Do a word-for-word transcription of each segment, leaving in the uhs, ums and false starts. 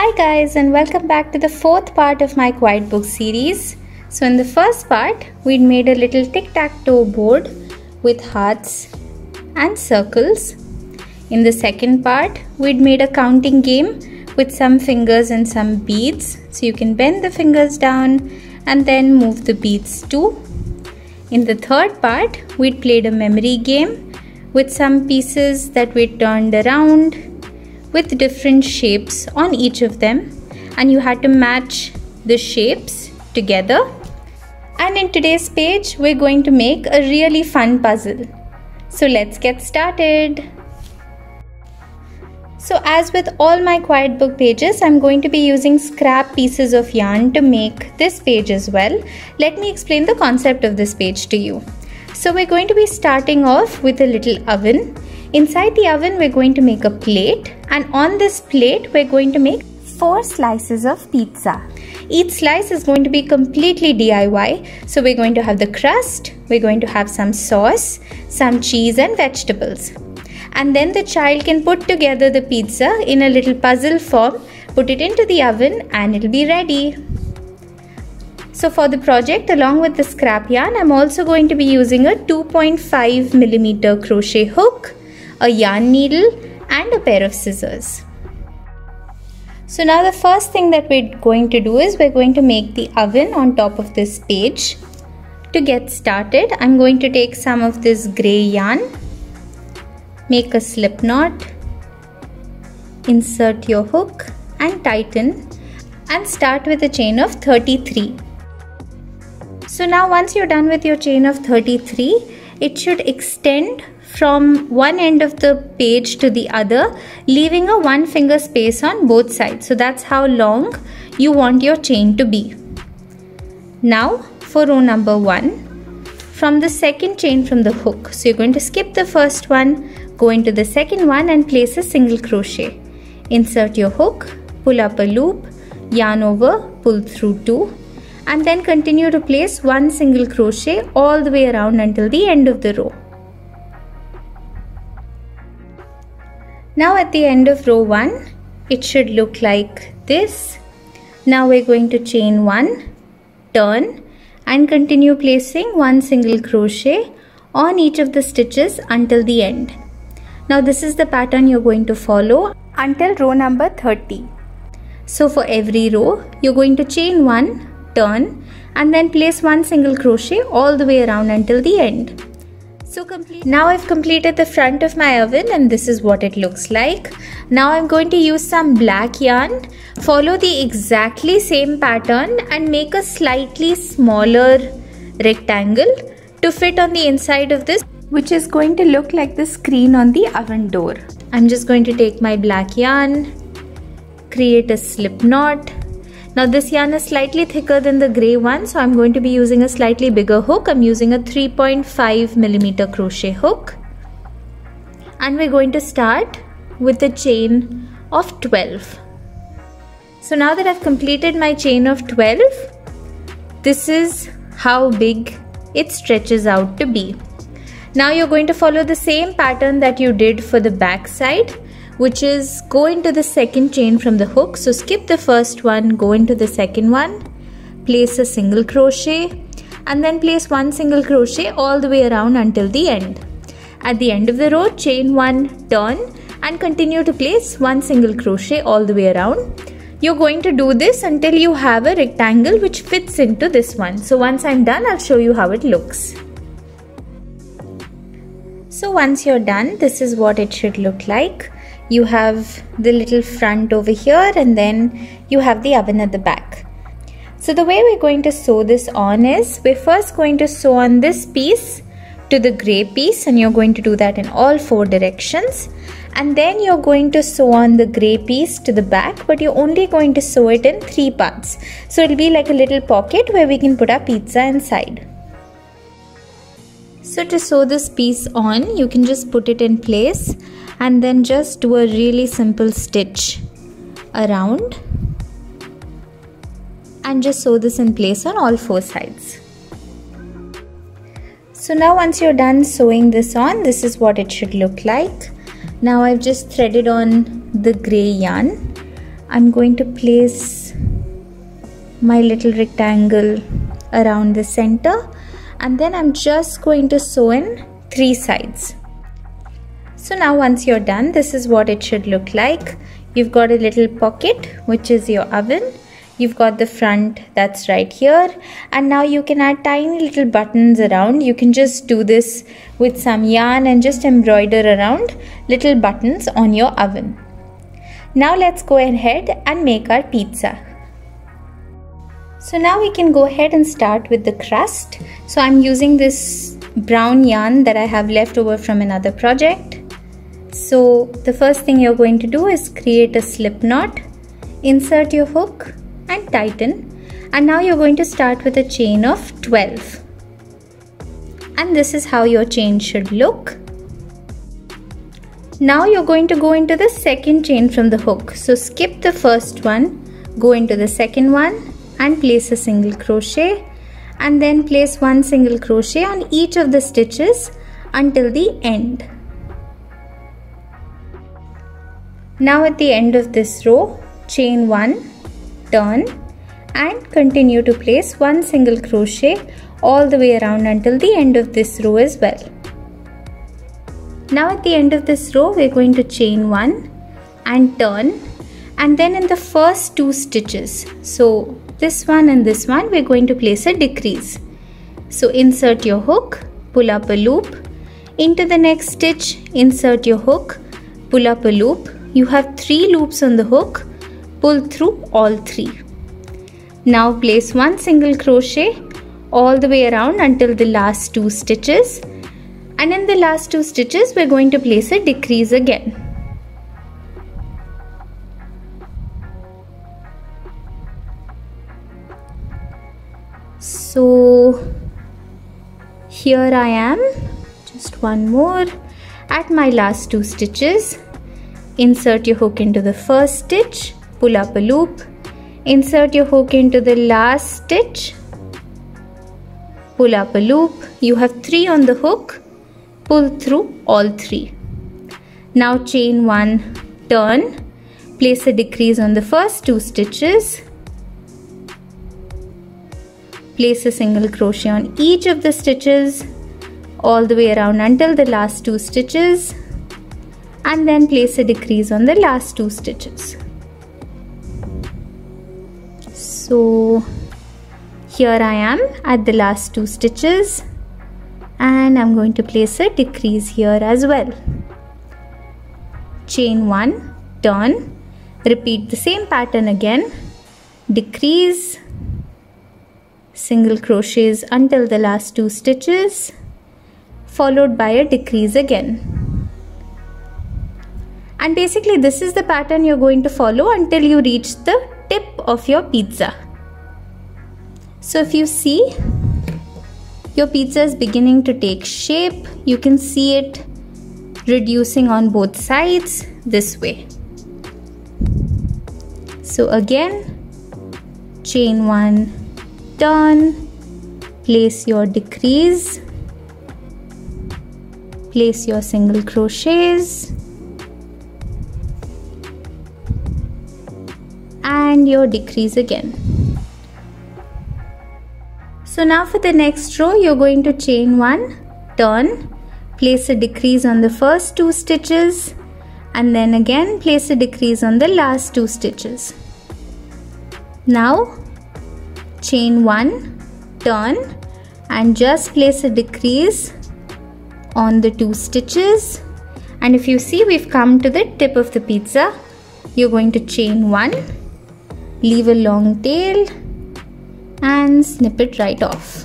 Hi guys, and welcome back to the fourth part of my Quiet Book series. So in the first part, we'd made a little tic-tac-toe board with hearts and circles. In the second part, we'd made a counting game with some fingers and some beads. So you can bend the fingers down and then move the beads too. In the third part, we'd played a memory game with some pieces that we turned around with different shapes on each of them, and you had to match the shapes together. And in today's page, we're going to make a really fun puzzle. So let's get started. So as with all my Quiet Book pages, I'm going to be using scrap pieces of yarn to make this page as well. Let me explain the concept of this page to you. So we're going to be starting off with a little oven. Inside the oven, we're going to make a plate, and on this plate, we're going to make four slices of pizza. Each slice is going to be completely D I Y. So we're going to have the crust, we're going to have some sauce, some cheese and vegetables. And then the child can put together the pizza in a little puzzle form, put it into the oven, and it'll be ready. So for the project, along with the scrap yarn, I'm also going to be using a two point five millimeter crochet hook, a yarn needle and a pair of scissors. So now the first thing that we're going to do is we're going to make the oven on top of this page. To get started, I'm going to take some of this grey yarn, make a slip knot, insert your hook and tighten, and start with a chain of thirty-three. So now once you're done with your chain of thirty-three, it should extend from one end of the page to the other, leaving a one finger space on both sides. So that's how long you want your chain to be. Now for row number one, from the second chain from the hook. So you're going to skip the first one, go into the second one and place a single crochet. Insert your hook, pull up a loop, yarn over, pull through two, and then continue to place one single crochet all the way around until the end of the row. Now at the end of row one, it should look like this. Now we're going to chain one, turn, and continue placing one single crochet on each of the stitches until the end. Now this is the pattern you're going to follow until row number thirty. So for every row, you're going to chain one, turn, and then place one single crochet all the way around until the end. So complete. Now I've completed the front of my oven, and this is what it looks like. Now I'm going to use some black yarn, follow the exactly same pattern and make a slightly smaller rectangle to fit on the inside of this, which is going to look like the screen on the oven door. I'm just going to take my black yarn, create a slip knot. Now this yarn is slightly thicker than the grey one, so I'm going to be using a slightly bigger hook. I'm using a three point five millimeter crochet hook. And we're going to start with a chain of twelve. So now that I've completed my chain of twelve, this is how big it stretches out to be. Now you're going to follow the same pattern that you did for the back side, which is go into the second chain from the hook. So skip the first one, go into the second one, place a single crochet, and then place one single crochet all the way around until the end. At the end of the row, chain one, turn, and continue to place one single crochet all the way around. You're going to do this until you have a rectangle which fits into this one. So once I'm done, I'll show you how it looks. So once you're done, this is what it should look like. You have the little front over here, and then you have the oven at the back. So the way we're going to sew this on is, we're first going to sew on this piece to the grey piece, and you're going to do that in all four directions. And then you're going to sew on the grey piece to the back, but you're only going to sew it in three parts. So it'll be like a little pocket where we can put our pizza inside. So to sew this piece on, you can just put it in place and then just do a really simple stitch around and just sew this in place on all four sides. So now once you're done sewing this on, this is what it should look like. Now I've just threaded on the grey yarn I'm going to place my little rectangle around the center, and then I'm just going to sew in three sides. So now once you're done, this is what it should look like. You've got a little pocket, which is your oven. You've got the front that's right here, and now you can add tiny little buttons around. You can just do this with some yarn and just embroider around little buttons on your oven. Now let's go ahead and make our pizza. So now we can go ahead and start with the crust. So I'm using this brown yarn that I have left over from another project. So the first thing you're going to do is create a slip knot, insert your hook and tighten, and now you're going to start with a chain of twelve. And this is how your chain should look. Now you're going to go into the second chain from the hook. So skip the first one, go into the second one and place a single crochet, and then place one single crochet on each of the stitches until the end. Now at the end of this row, chain one, turn and continue to place one single crochet all the way around until the end of this row as well. Now at the end of this row, we're going to chain one and turn, and then in the first two stitches, so this one and this one, we're going to place a decrease. So insert your hook, pull up a loop, into the next stitch, insert your hook, pull up a loop. You have three loops on the hook, pull through all three. Now place one single crochet all the way around until the last two stitches, and in the last two stitches we're going to place a decrease again. So here I am, just one more, at my last two stitches. Insert your hook into the first stitch, pull up a loop, insert your hook into the last stitch, pull up a loop. You have three on the hook, pull through all three. Now chain one, turn, place a decrease on the first two stitches, place a single crochet on each of the stitches all the way around until the last two stitches, and then place a decrease on the last two stitches. So here I am at the last two stitches, and I'm going to place a decrease here as well. Chain one, turn, repeat the same pattern again, decrease, single crochets until the last two stitches, followed by a decrease again. And basically this is the pattern you're going to follow until you reach the tip of your pizza. So if you see, your pizza is beginning to take shape. You can see it reducing on both sides this way. So again, chain one, turn, place your decrease, place your single crochets, and your decrease again. So now for the next row, you're going to chain one, turn, place a decrease on the first two stitches, and then again place a decrease on the last two stitches. Now chain one, turn, and just place a decrease on the two stitches, and if you see, we've come to the tip of the pizza. You're going to chain one, leave a long tail and snip it right off.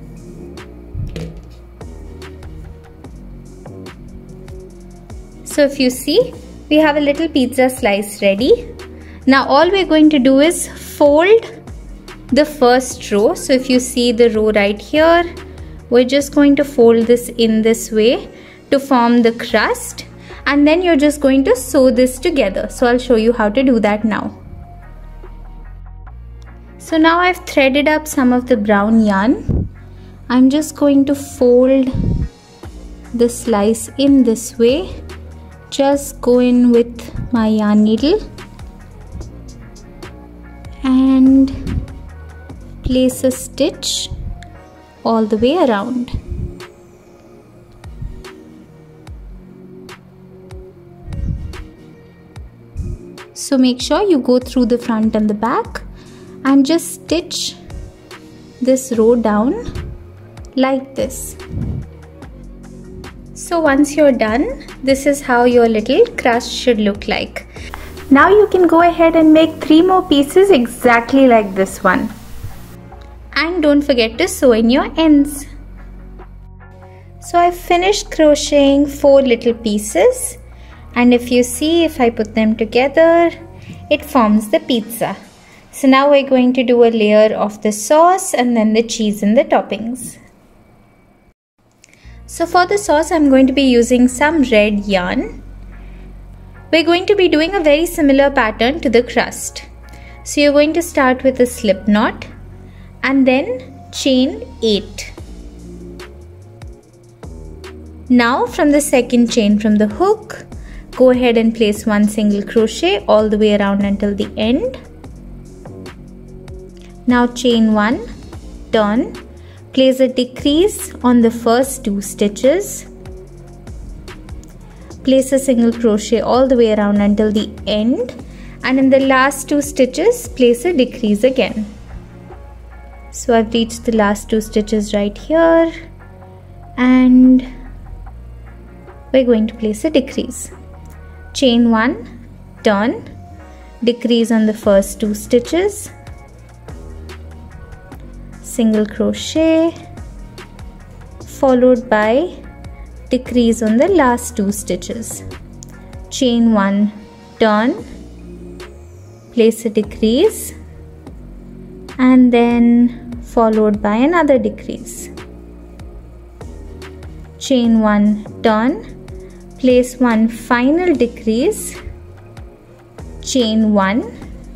So if you see, we have a little pizza slice ready. Now all we're going to do is fold the first row. So if you see the row right here, we're just going to fold this in this way to form the crust, and then you're just going to sew this together. So I'll show you how to do that now. So now I've threaded up some of the brown yarn. I'm just going to fold the slice in this way. Just go in with my yarn needle and place a stitch all the way around. So make sure you go through the front and the back and just stitch this row down like this. So once you're done, this is how your little crust should look like. Now you can go ahead and make three more pieces exactly like this one. And don't forget to sew in your ends. So I've finished crocheting four little pieces, and if you see, if I put them together, it forms the pizza. So now we're going to do a layer of the sauce and then the cheese and the toppings. So for the sauce, I'm going to be using some red yarn. We're going to be doing a very similar pattern to the crust. So you're going to start with a slip knot and then chain eight. Now from the second chain from the hook, go ahead and place one single crochet all the way around until the end. Now chain one, turn, place a decrease on the first two stitches, place a single crochet all the way around until the end, and in the last two stitches place a decrease again. So I've reached the last two stitches right here, and we're going to place a decrease. Chain one, turn, decrease on the first two stitches, single crochet followed by decrease on the last two stitches. Chain one, turn, place a decrease, and then followed by another decrease. Chain one, turn, place one final decrease, chain one,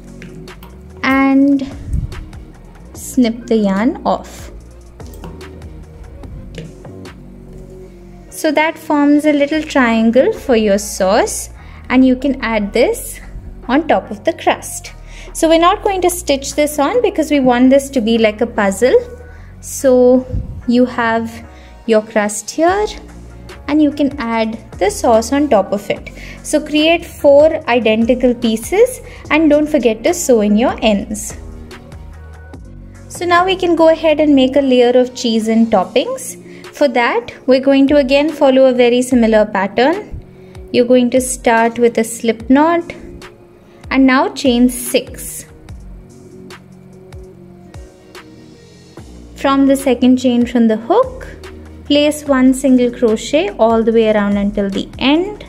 and snip the yarn off. So that forms a little triangle for your sauce, and you can add this on top of the crust. So we're not going to stitch this on because we want this to be like a puzzle. So you have your crust here, and you can add the sauce on top of it. So create four identical pieces, and don't forget to sew in your ends. So now we can go ahead and make a layer of cheese and toppings. For that, we're going to again follow a very similar pattern. You're going to start with a slip knot and now chain six. From the second chain from the hook, place one single crochet all the way around until the end.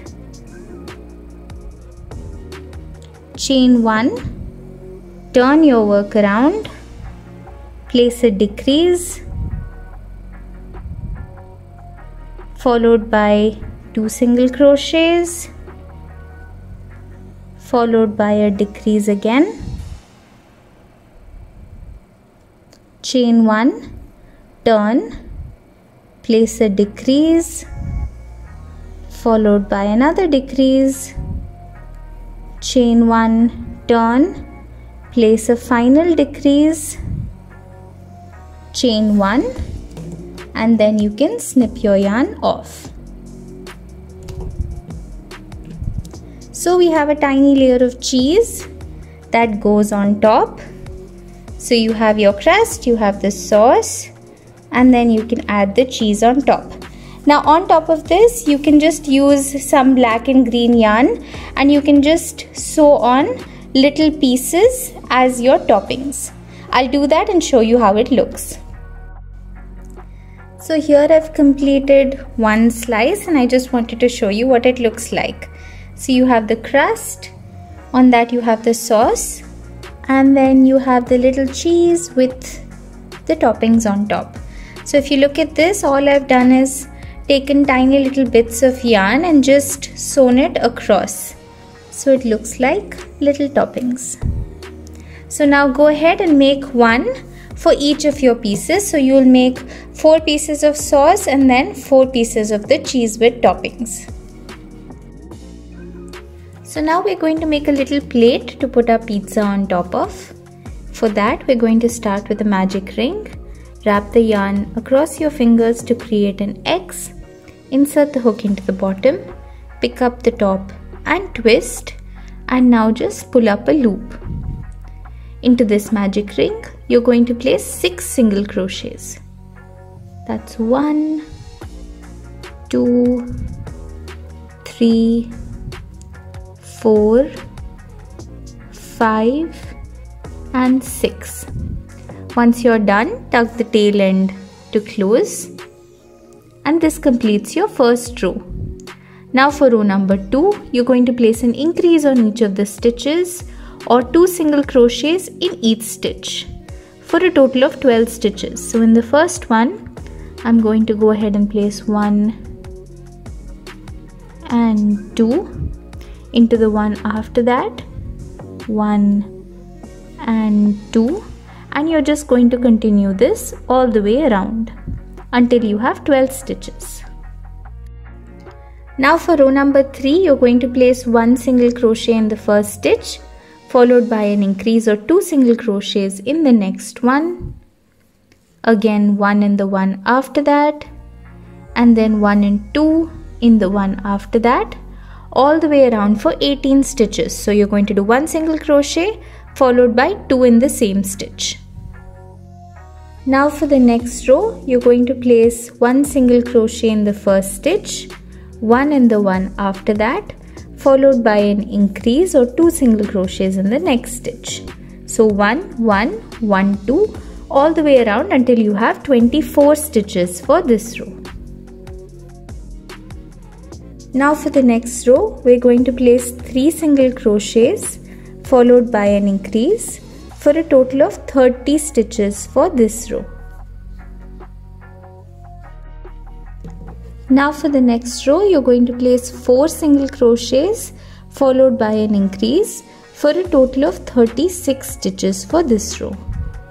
Chain one, turn your work around, place a decrease followed by two single crochets followed by a decrease again. Chain one, turn, place a decrease followed by another decrease. Chain one, turn, place a final decrease, chain one, and then you can snip your yarn off. So we have a tiny layer of cheese that goes on top. So you have your crust, you have the sauce, and then you can add the cheese on top. Now on top of this, you can just use some black and green yarn, and you can just sew on little pieces as your toppings. I'll do that and show you how it looks. So here I've completed one slice, and I just wanted to show you what it looks like. So you have the crust, on that you have the sauce, and then you have the little cheese with the toppings on top. So if you look at this, all I've done is taken tiny little bits of yarn and just sewn it across. So it looks like little toppings. So now go ahead and make one for each of your pieces. So you'll make four pieces of sauce and then four pieces of the cheese with toppings. So now we're going to make a little plate to put our pizza on top of. For that, we're going to start with a magic ring. Wrap the yarn across your fingers to create an X. Insert the hook into the bottom, pick up the top and twist, and now just pull up a loop. Into this magic ring, you're going to place six single crochets. That's one, two, three, four, five, and six. Once you're done, tuck the tail end to close, and this completes your first row. Now for row number two, you're going to place an increase on each of the stitches or two single crochets in each stitch for a total of twelve stitches. So in the first one, I'm going to go ahead and place one and two. Into the one after that, one and two, and you're just going to continue this all the way around until you have twelve stitches. Now for row number three, you're going to place one single crochet in the first stitch, followed by an increase or two single crochets in the next one, again one in the one after that, and then one and two in the one after that, all the way around for eighteen stitches. So you're going to do one single crochet followed by two in the same stitch. Now for the next row, you're going to place one single crochet in the first stitch, one in the one after that, followed by an increase or two single crochets in the next stitch. So one, one, one, two, all the way around until you have twenty-four stitches for this row. Now for the next row, we're going to place three single crochets followed by an increase for a total of thirty stitches for this row. Now for the next row, you're going to place four single crochets followed by an increase for a total of thirty-six stitches for this row.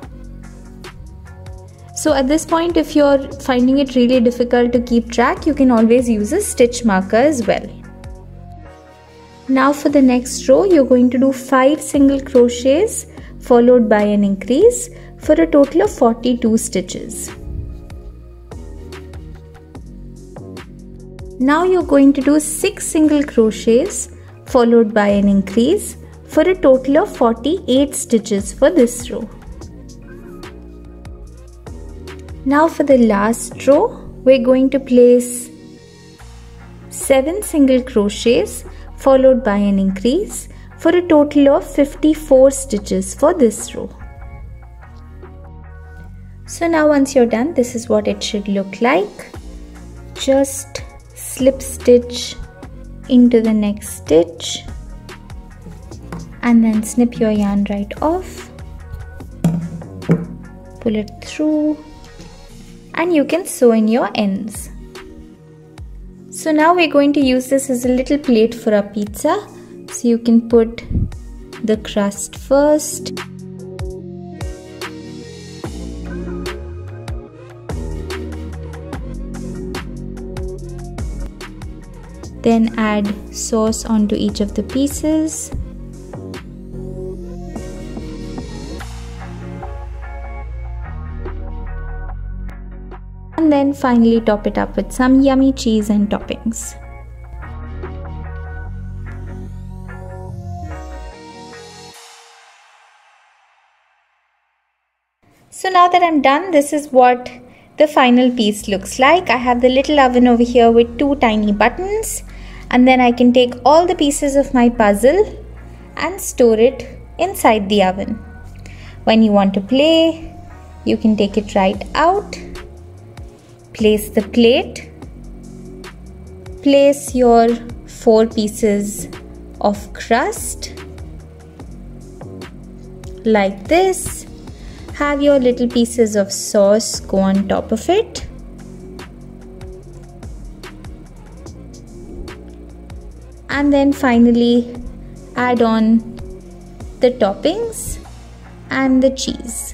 So at this point, if you're finding it really difficult to keep track, you can always use a stitch marker as well. Now for the next row, you're going to do five single crochets followed by an increase for a total of forty-two stitches. Now you're going to do six single crochets followed by an increase for a total of forty-eight stitches for this row. Now for the last row, we're going to place seven single crochets followed by an increase for a total of fifty-four stitches for this row. So now once you're done, this is what it should look like. Just slip stitch into the next stitch and then snip your yarn right off, pull it through, and you can sew in your ends. So now we're going to use this as a little plate for our pizza. So you can put the crust first, then add sauce onto each of the pieces. And then finally top it up with some yummy cheese and toppings. So now that I'm done, this is what the final piece looks like. I have the little oven over here with two tiny buttons, and then I can take all the pieces of my puzzle and store it inside the oven. When you want to play, you can take it right out, place the plate, place your four pieces of crust like this, have your little pieces of sauce go on top of it, and then finally add on the toppings and the cheese.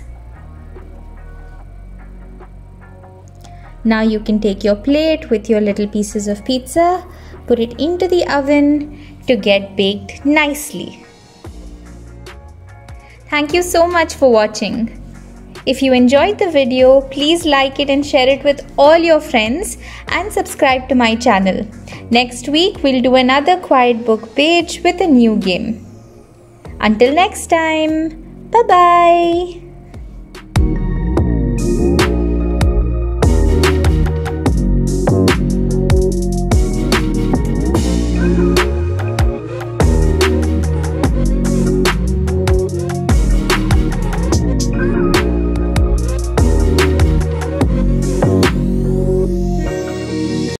Now you can take your plate with your little pieces of pizza, put it into the oven to get baked nicely. Thank you so much for watching. If you enjoyed the video, please like it and share it with all your friends and subscribe to my channel. Next week, we'll do another quiet book page with a new game. Until next time, bye-bye.